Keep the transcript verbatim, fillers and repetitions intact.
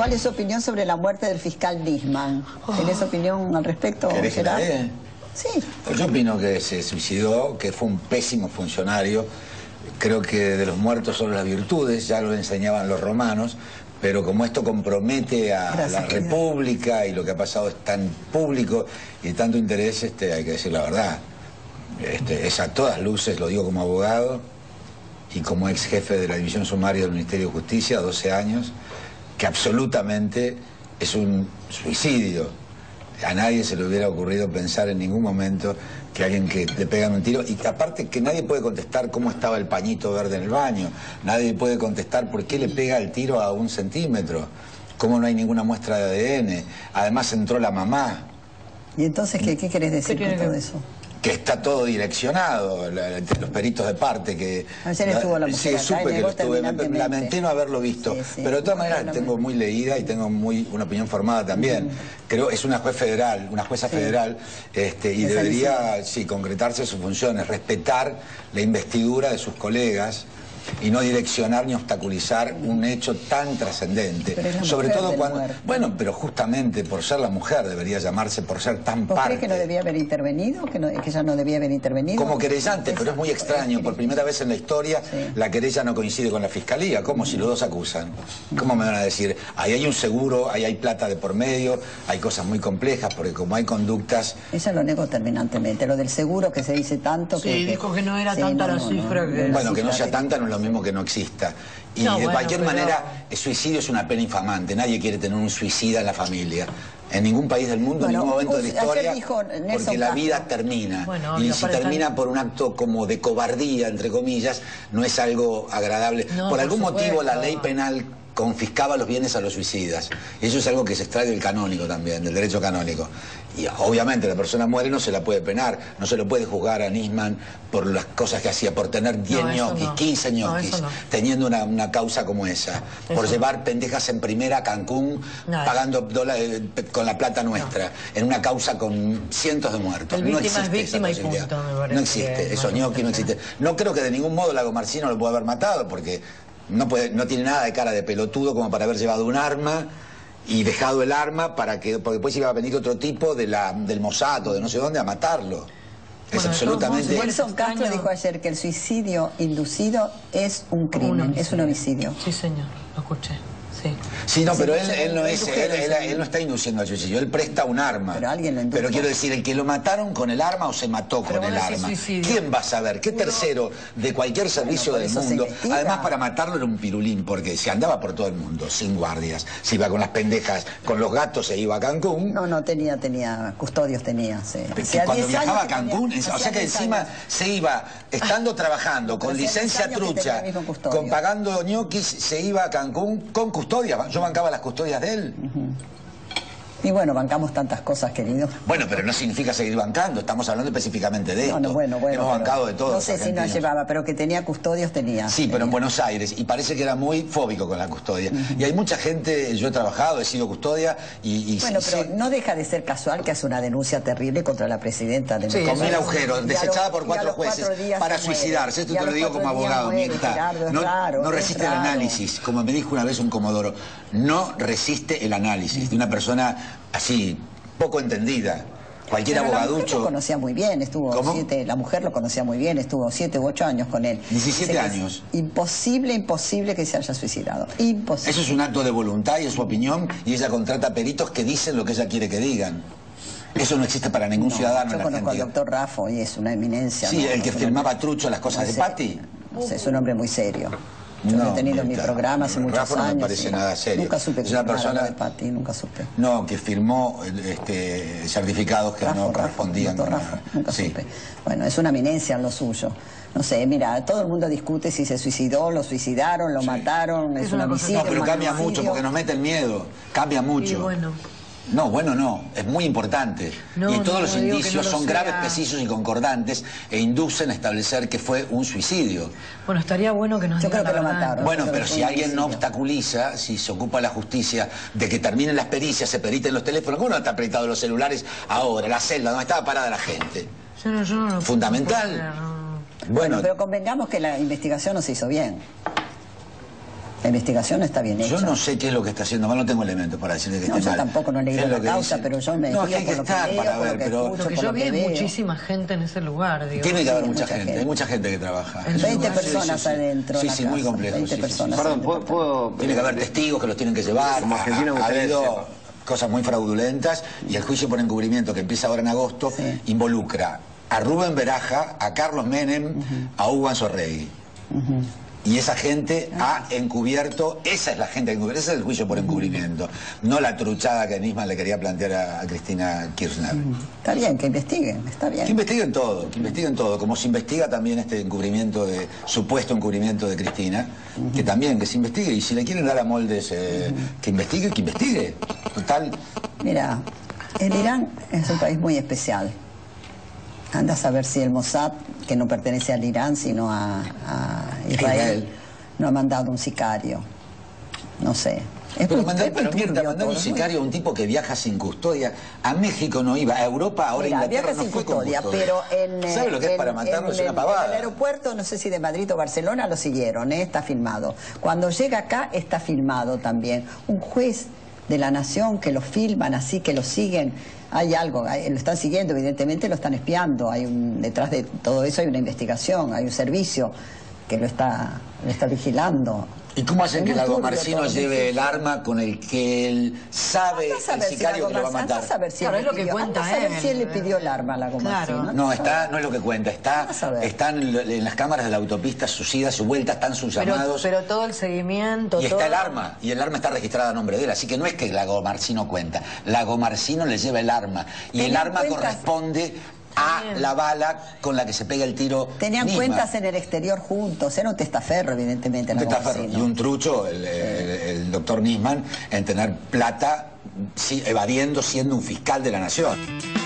¿Cuál es su opinión sobre la muerte del fiscal Nisman? ¿Tenés opinión al respecto, ¿Querés que la Gerard? dé? Sí. Pues yo opino que se suicidó, que fue un pésimo funcionario. Creo que de los muertos son las virtudes, ya lo enseñaban los romanos, pero como esto compromete a Gracias, la querida. República y lo que ha pasado es tan público y de tanto interés, este, hay que decir la verdad. Este, es a todas luces, lo digo como abogado y como ex jefe de la División Sumaria del Ministerio de Justicia, doce años, que absolutamente es un suicidio. A nadie se le hubiera ocurrido pensar en ningún momento que alguien que le pegan un tiro, y que aparte que nadie puede contestar cómo estaba el pañito verde en el baño, nadie puede contestar por qué le pega el tiro a un centímetro, cómo no hay ninguna muestra de A D N, además entró la mamá. ¿Y entonces qué, qué querés decir ¿Qué con quiere todo que- eso? Que está todo direccionado, la- entre los peritos de parte que... Ayer estuvo la mujer Sí, acá y supe que negó lo estuve, terminantemente. lamenté no haberlo visto, Sí, sí, pero de todas maneras completamente. tengo muy leída y tengo muy una opinión formada también. Creo es una juez federal, una jueza Sí. federal, este, y Esa debería, sí, concretarse sus funciones, respetar la investidura de sus colegas y no direccionar ni obstaculizar un hecho tan trascendente. Pero es la Sobre mujer todo del cuando... muerto. Bueno, pero justamente por ser la mujer debería llamarse, por ser tan ¿Vos parte... crees que no debía haber intervenido? ¿Que, no, que ella no debía haber intervenido? Como querellante, pero es muy extraño. Por primera vez en la historia, Sí. la querella no coincide con la fiscalía. ¿Cómo si los dos acusan? ¿Cómo me van a decir? Ahí hay un seguro, ahí hay plata de por medio, hay cosas muy complejas, porque como hay conductas... Ella lo negó terminantemente. Lo del seguro que se dice tanto que... Sí, dijo que no era Sí, tanta no, la no, cifra no, que- la Bueno, que no cifra sea de- tanta no es lo mismo que no exista. Y No, de bueno, cualquier pero- manera, el suicidio es una pena infamante. Nadie quiere tener un suicida en la familia. En ningún país del mundo, en Bueno, ningún momento de la ayer historia, dijo Nelson porque la Castro. vida termina. Bueno, y obvio, si para termina estar- por un acto como de cobardía, entre comillas, no es algo agradable. No, por por algún motivo, la supuesto. ley penal confiscaba los bienes a los suicidas. Y eso es algo que se extrae del canónico también, del derecho canónico. Y obviamente la persona muere, no se la puede penar, no se lo puede juzgar a Nisman por las cosas que hacía, por tener diez No, eso ñoquis, no. quince No, ñoquis, eso no. teniendo una, una causa como esa, por Eso. llevar pendejas en primera a Cancún, No, pagando dólares con la plata nuestra, en una causa con cientos de muertos. El no víctima es existe víctima esa y posibilidad. punto, me parece No existe, que esos no ñoquis no existe. existen. No creo que de ningún modo Lago Marcino lo pueda haber matado, porque no, puede, no tiene nada de cara de pelotudo como para haber llevado un arma y dejado el arma para que, porque después iba a venir otro tipo de la, del Mossad o de no sé dónde a matarlo. Es Bueno, absolutamente... de todos modos, Nelson Castro extraño. dijo ayer que el suicidio inducido es un crimen, es un homicidio. Sí, señor, lo escuché. Sí. Sí, no, Sí, pero sí, él, sí, él no hay es, él, mujeres, él- sí. él no está induciendo al suicidio, él presta un arma. Pero alguien lo indujo. Pero quiero decir, el que lo mataron con el arma o se mató Pero con el vos decís arma. suicidio. ¿Quién va a saber? ¿Qué tercero de cualquier servicio por del eso se mundo? investiga. Además, para matarlo era un pirulín, porque se andaba por todo el mundo, sin guardias. Se iba con las pendejas, con los gatos se iba a Cancún. No, no, tenía, tenía, custodios tenía, sí. Que Hacía cuando diez viajaba a años que Cancún, tenía- es- o hacía sea que diez encima años. se iba, estando trabajando, con Pero hacía licencia diez años que tenía trucha, el mismo custodio. con pagando ñoquis, se iba a Cancún con custodia. Yo bancaba las custodias de él. Y bueno, bancamos tantas cosas, querido. Bueno, pero no significa seguir bancando, estamos hablando específicamente de esto. No, no, bueno, bueno. Hemos pero bancado de todos. No sé si no llevaba, pero que tenía custodios tenía. Sí, pero en Tenía. Buenos Aires, y parece que era muy fóbico con la custodia. Y hay mucha gente, yo he trabajado, he sido custodia, y... y Bueno, sí, pero sí, no deja de ser casual que hace una denuncia terrible contra la presidenta de Sí, nuestro con mil país. agujeros, Y a los- desechada por y a cuatro los jueces, cuatro días para se muere. suicidarse. Esto Y a te lo los digo como cuatro días abogado, muere, Mirta. Gerardo, es No, raro, no es resiste el raro. análisis, como me dijo una vez un comodoro. No resiste el análisis de una persona así, poco entendida. Cualquier Pero la mujer lo abogaducho... conocía muy bien, estuvo ¿Cómo? siete, la mujer lo conocía muy bien, estuvo siete u ocho años con él. diecisiete Dice que es años. Imposible, imposible que se haya suicidado. Imposible. Eso es un acto de voluntad y es su opinión, y ella contrata peritos que dicen lo que ella quiere que digan. Eso no existe para ningún No, ciudadano yo en conozco al Argentina. doctor Raffo y es una eminencia. Sí, ¿no? el que Es un firmaba hombre trucho las cosas muy de serio. Patti. No sé, es un hombre muy serio. Yo lo he tenido en mi Mirta, programa hace muchos Raffo no me años. parece y nada serio. Nunca supe que Es una firmara persona- lo de Patti, nunca supe. No, que firmó este, certificados que Raffo, no Raffo, correspondían. doctor con- Raffo, nunca Sí. supe. Bueno, es una eminencia en lo suyo. No sé, mira, todo el mundo discute si se suicidó, lo suicidaron, lo mataron, es, Es un una cosa- homicidio. No, pero un cambia magnicidio. mucho porque nos mete el miedo. Cambia mucho. Y bueno. No, bueno, no. Es muy importante. No, y todos no, los no digo que indicios no lo son sea. graves, precisos y concordantes e inducen a establecer que fue un suicidio. Bueno, estaría bueno que nos Yo digan creo que la lo verdad. mataron. Bueno, creo pero que si fue un alguien no homicidio. obstaculiza, si se ocupa la justicia de que terminen las pericias, se periten los teléfonos, ¿cómo no está apretado los celulares ahora, la celda, donde estaba parada la gente? Yo no, yo no, Fundamental. no puedo creer, no. Bueno, pero convengamos que la investigación no se hizo bien. La investigación no está bien hecha. Yo no sé qué es lo que está haciendo mal, no tengo elementos para decirle que No, esté yo mal. tampoco no he leído Es lo la que causa, dicen. pero yo me No, guío hay que por lo que estar leo, para por lo ver, que pero... escucho, Lo que por yo lo vi que es veo. muchísima gente en ese lugar, digo. Tiene que haber Sí, mucha, mucha gente. gente. hay mucha gente que trabaja. En veinte lugar, personas sí, sí, sí. adentro Sí, de la sí, muy casa, complejo. veinte sí, sí, sí. personas. Perdón, adentro. ¿puedo, puedo- Tiene que haber testigos que los tienen que llevar. Como argentino me ha, ha gustaría habido sepa. cosas muy fraudulentas y el juicio por encubrimiento que empieza ahora en agosto Sí. involucra a Rubén Baraja, a Carlos Menem, uh-huh. a Hugo Anzorregui. Uh-huh. Y esa gente ha encubierto, esa es la gente encubierta, ese es el juicio por encubrimiento, no la truchada que Nisman le quería plantear a, a Cristina Kirchner. Está bien, que investiguen, está bien. Que investiguen todo, que investiguen todo, como se investiga también este encubrimiento, de supuesto encubrimiento de Cristina, uh-huh. que también, que se investigue, y si le quieren dar a moldes, eh, uh-huh. que investigue, que investigue. Total. Mira, el Irán es un país muy especial. Anda a saber si el Mossad, que no pertenece al Irán, sino a, a Israel, Israel, no ha mandado un sicario. No sé. Es pero muy, mandar, es muy pero Mirta, turbio mandar un todo, sicario a un tipo que viaja sin custodia. A México no iba, a Europa, ahora Mira, Inglaterra viaja no sin fue con custodia, custodia. pero en... ¿Sabe lo que es en, para matarlo? En, Es una en, pavada. en el aeropuerto, no sé si de Madrid o Barcelona, lo siguieron, ¿eh? Está filmado. Cuando llega acá, está filmado también. Un juez de la nación que lo filman así, que lo siguen... Hay algo, hay, lo están siguiendo, evidentemente lo están espiando, hay un, detrás de todo eso hay una investigación, hay un servicio que lo está, lo está vigilando. ¿Y cómo hacen Es que muy Lago turbio Marcino todo, lleve sí, el sí. arma con el que él sabe, Andá a saber el si sicario que lo va a Lago Marcino- matar? andá a saber si Claro, él es lo le que pidió- cuenta andá a saber él. si él le pidió el arma a Lago Claro. Marcino. No, está, no es lo que cuenta, está, Vas a ver. están en, en las cámaras de la autopista, sus idas, sus vueltas, están sus Pero, llamados. pero todo el seguimiento, Y todo... está el arma, y el arma está registrada a nombre de él, así que no es que Lago Marcino cuenta, Lago Marcino le lleva el arma, y el Tenían arma cuentas- corresponde a Bien. la bala con la que se pega el tiro. Tenían Nisman. cuentas en el exterior juntos, era un testaferro, evidentemente. Un Lago testaferro Marcino. y un trucho, el, el, el doctor Nisman, en tener plata sí, evadiendo siendo un fiscal de la nación.